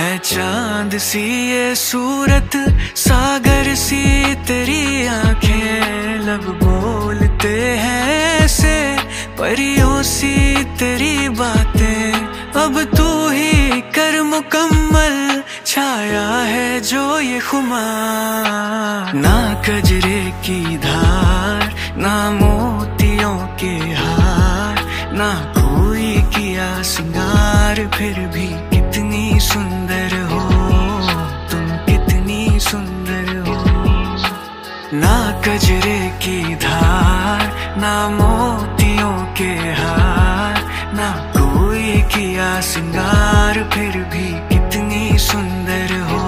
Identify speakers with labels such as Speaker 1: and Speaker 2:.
Speaker 1: है चांद सी ये सूरत, सागर सी तेरी आंखें, लब बोलते हैं ऐसे परियों सी तेरी बातें। अब तू ही कर मुकम्मल, छाया है जो ये खुमार। ना कजरे की धार, ना मोतियों के हार, ना कोई किया सिंगार, फिर भी कितनी सुंदर हो तुम, कितनी सुंदर हो। ना कजरे की धार, ना मोतियों के हार, ना कोई किया सिंगार, फिर भी कितनी सुंदर हो।